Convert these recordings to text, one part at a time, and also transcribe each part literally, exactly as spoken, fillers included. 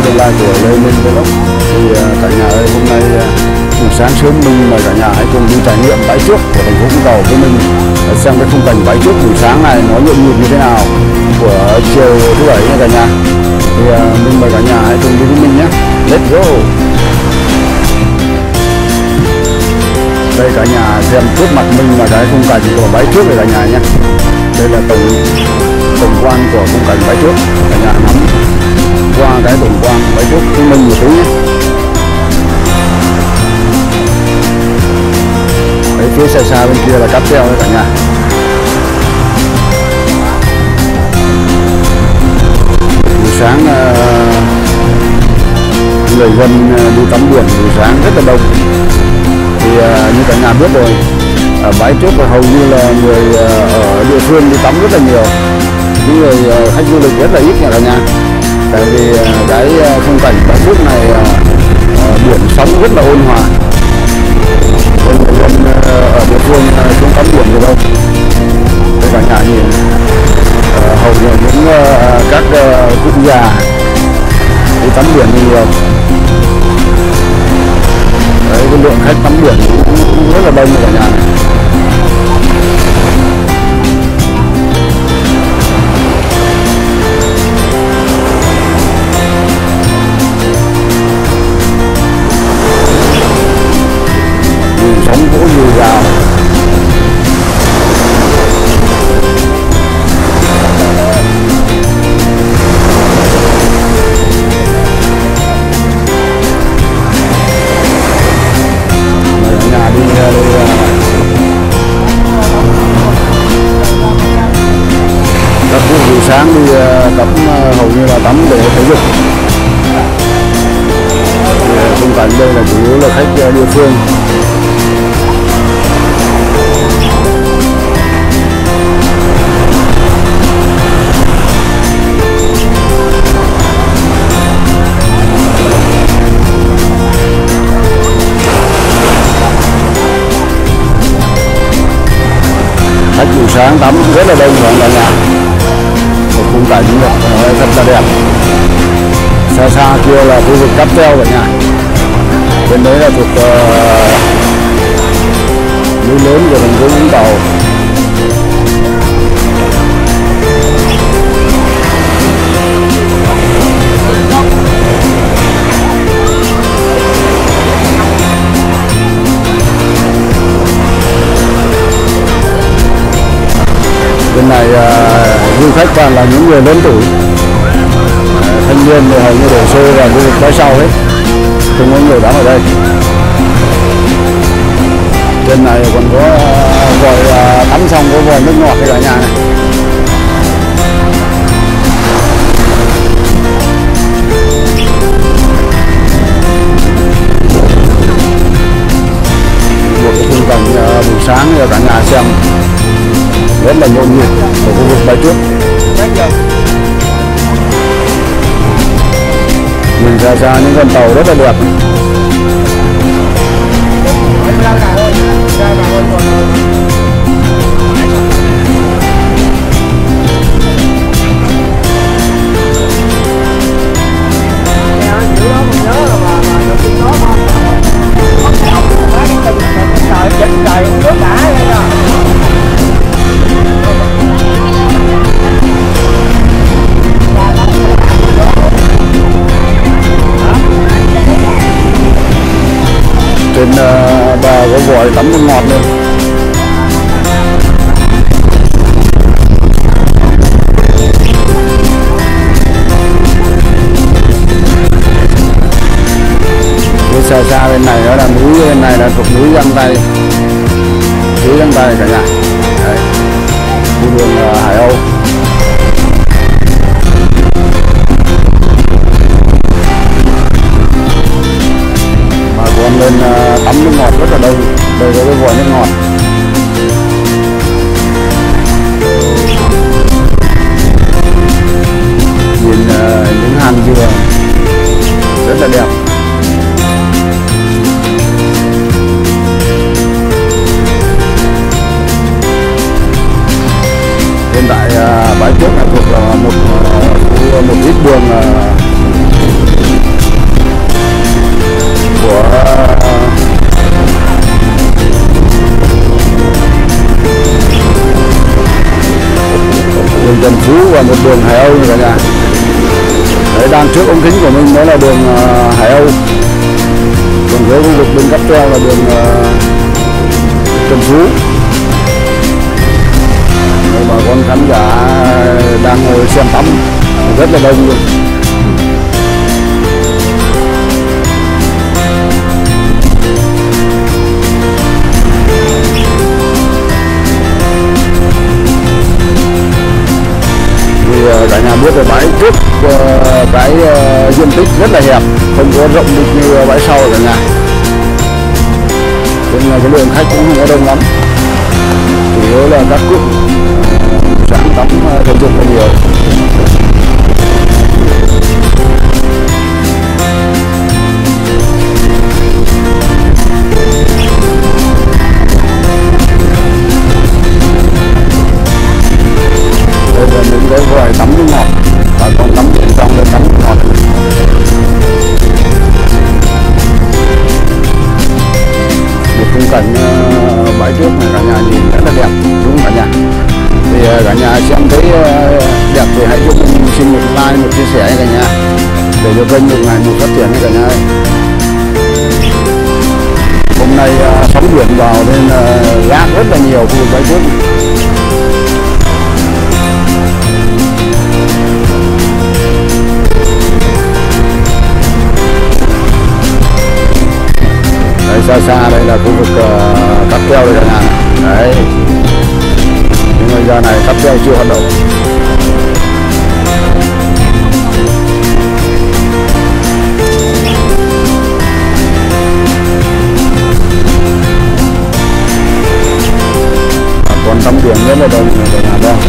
tương lai của Lê Minh Vlog. Thì cả nhà ơi, hôm nay buổi sáng sớm mình mời cả nhà hãy cùng đi trải nghiệm bãi trước của thành phố Vũng Tàu với mình, xem cái khung cảnh bãi trước buổi sáng này nó nhộn nhịp như thế nào của chiều thứ bảy nha cả nhà. Thì mình mời cả nhà hãy cùng đi với mình nhé. Let's go. Đây cả nhà xem trước mặt mình là cái khung cảnh của bãi trước này cả nhà nhé. Đây là tổng tổng quan của khung cảnh bãi trước, cả nhà nắm qua cái tổng quan bãi trước chứng minh một tí nhé. Đấy, phía xa xa bên kia là cáp treo đấy cả nhà. Buổi sáng uh, người dân đi tắm biển buổi sáng rất là đông. Thì uh, như cả nhà biết rồi, ở bãi trước hầu như là người uh, ở địa phương đi tắm rất là nhiều, những người uh, khách du lịch rất là ít nha cả nhà. Tại vì uh, cái uh, khung cảnh bãi trước này uh, uh, biển sóng rất là ôn hòa, nên người dân uh, ở địa phương uh, không tắm biển được đâu. Đây cả nhà nhìn uh, hầu như những uh, các uh, cụ già đi tắm biển nhiều. Đấy, cái lượng khách tắm biển cũng rất là đông cả nhà này. Nhìn sóng vỗ nhiều rào. Các cụ buổi sáng đi tắm hầu như là tắm để thể dục. Khung cảnh đây là chủ yếu là khách địa phương. Khách buổi sáng tắm rất là đông cả nhà. Một khung cảnh rất là đẹp. Xa xa kia là khu vực cáp treo cả nhà. Bên đấy là thuộc uh, núi lớn của thành phố Vũng Tàu. Bên này uh, du khách toàn là những người lớn tuổi, uh, thanh niên thì hầu như đổ xô vào khu vực bãi sau hết, không có người tắm ở đây. Bên này còn có uh, vòi uh, tắm xong có vòi nước ngọt đây cả nhà này. Một cái khung cảnh uh, buổi sáng cho cả nhà xem rất là nhộn nhịp ở khu vực bãi trước. Nhìn ra xa những con tàu rất là đẹp. Trên uh, bờ có vòi tắm nước ngọt luôn. Phía xa xa bên này đó là núi, bên này là thuộc núi Giang Tây, núi Giang Tây cả nhà. Đấy, khu đường uh, Hải Âu. Còn lên uh, tắm nước ngọt rất là đông. Đây có cái vòi nước ngọt. Nhìn uh, những hang dừa rất là đẹp. Hiện tại uh, bãi trước là thuộc uh, một uh, một ít đường uh, Trần Phú và một đường Hải Âu cả nhà. Đấy, đang trước ống kính của mình đó là đường uh, Hải Âu, còn với khu vực bên cáp treo là đường uh, Trần Phú. Đấy, bà con khán giả đang ngồi xem tắm rất là đông luôn. Cả nhà biết là bãi trước uh, cái uh, diện tích rất là hẹp, không có rộng như bãi sau cả nhà, nên là cái lượng khách cũng không có đông lắm, chủ yếu là các cụ uh, sáng tắm uh, thể dục là nhiều. Đây là những cái vòi tắm nước ngọt, và còn tắm bên trong để tắm nước ngọt. Một khung cảnh uh, bãi trước này cả nhà nhìn rất là đẹp đúng không cả nhà? Thì uh, cả nhà xem thấy uh, đẹp thì hãy cho mình xin một like, một chia sẻ cả nhà, để cho kênh một ngày một phát triển cả nhà. Hôm nay uh, sóng biển vào nên uh, rác rất là nhiều khu vực bãi trước. Xa xa đây là khu vực uh, cáp treo đây cả nhà. Đấy, nhưng mà giờ này cáp treo chưa hoạt động. Còn tắm biển rất là đông cả nhà đó.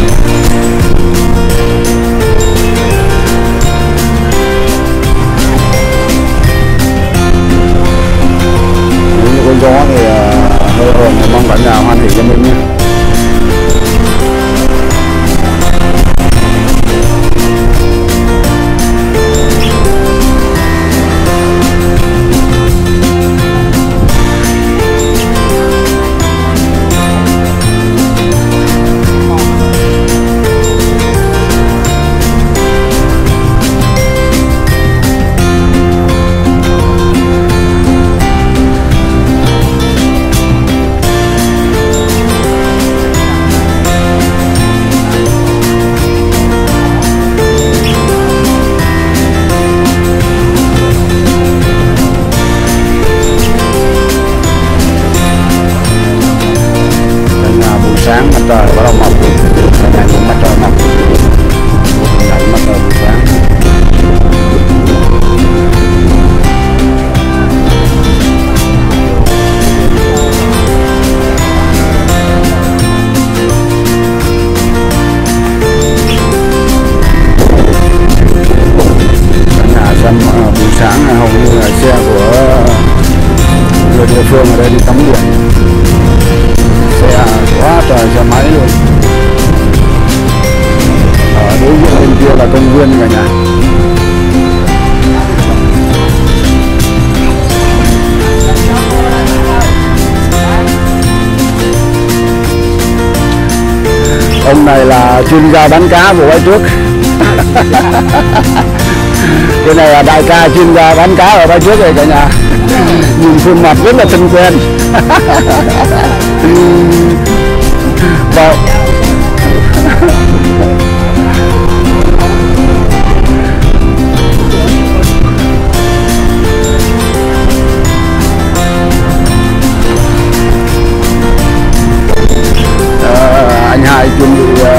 Gió thì uh, hơi ồn, mong cả nhà hoan hỉ cho mình nhé. Sáng mặt trời bắt đầu mọc, cái này cũng mặt trời mọc, đấy, mặt trời buổi sáng. Cả nhà xem uh, buổi sáng hầu như là xe của người địa phương ở đây đi tắm biển, xe quá trời xe máy luôn. Ở đối diện bên kia là công viên cả nhà. Ông này là chuyên gia bán cá của bãi trước. Cái này là đại ca chuyên gia bán cá ở bãi trước này cả nhà. Nhìn khuôn mặt rất là thân quen. Vào à, anh Hai chuẩn bị uh,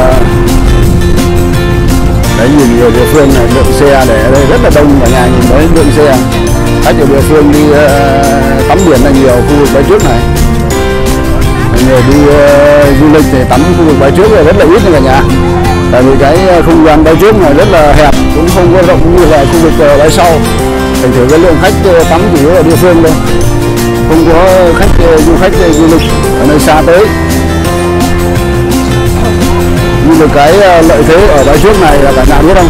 đấy, nhìn nhiều địa phương này, lượng xe để ở đây rất là đông cả nhà, nhìn thấy lượng xe khách ở địa phương đi uh, tắm biển là nhiều khu vực bãi trước này. Người đi uh, du lịch thì tắm khu vực bãi trước là rất là ít cả nhà, tại vì cái không gian bãi trước này rất là hẹp, cũng không có rộng như là khu vực uh, bãi sau. Thành thử cái lượng khách uh, tắm chủ yếu ở địa phương thôi, không có khách uh, du khách uh, du lịch ở nơi xa tới. Nhưng mà cái uh, lợi thế ở bãi trước này là cả nhà biết không,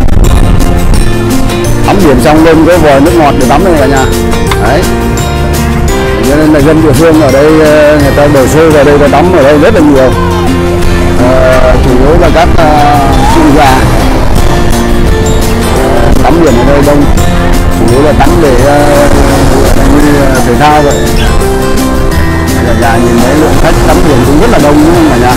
tắm biển xong lên có vòi nước ngọt để tắm này cả nhà. Đấy, cho nên là dân địa phương ở đây người ta đổ xô vào đây và tắm ở đây rất là nhiều. À, chủ yếu là các xương gà. Tắm biển ở đây đông, chủ yếu là tắm để uh, như thể thao vậy. Cả nhà nhìn thấy lượng khách tắm biển cũng rất là đông đúng không cả nhà?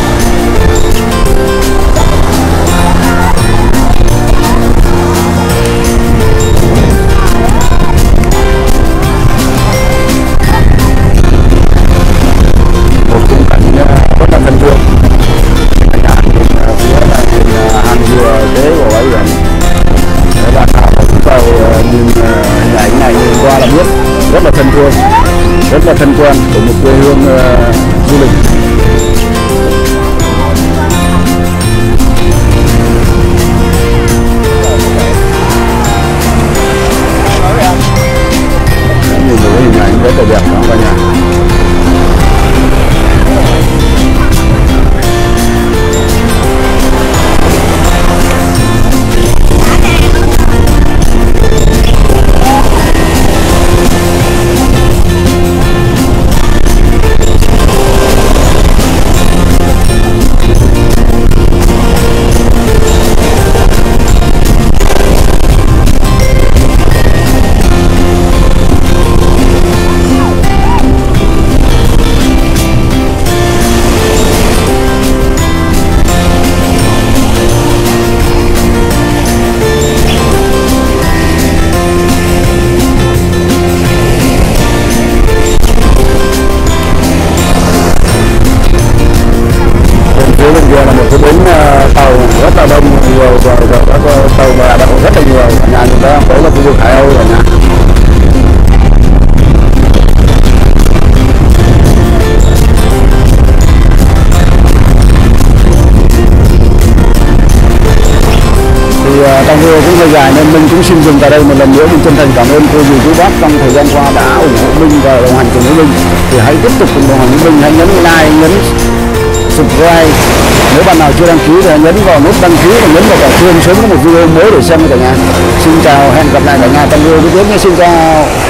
Một khung cảnh rất là thân thương. Cả nhà nhìn phía là nhìn hàng dừa kế của ấy rồi. Đấy là nào chúng tôi nhìn hình ảnh này nhìn qua là biết rất là thân thương, rất là thân quen của một quê hương uh, du lịch. Nhìn thấy hình ảnh rất là đẹp đó cả nhà. Là một cái bến uh, tàu rất là đông, nhiều và các tàu và đậu rất là nhiều. Cả nhà chúng ta thấy là khu vực Hải Âu cả nhà. Thì uh, trong video cũng hơi dài nên mình cũng xin dừng tại đây. Một lần nữa mình chân thành cảm ơn cô dì chú bác trong thời gian qua đã ủng hộ mình và đồng hành cùng với mình. Thì hãy tiếp tục cùng đồng hành với mình, hãy nhấn like, nhấn subscribe. Nếu bạn nào chưa đăng ký thì hãy nhấn vào nút đăng ký và nhấn vào cả chuông sớm có một video mới để xem cả nhà. Xin chào, hẹn gặp lại cả nhà trong video tiếp theo nhé. Xin chào.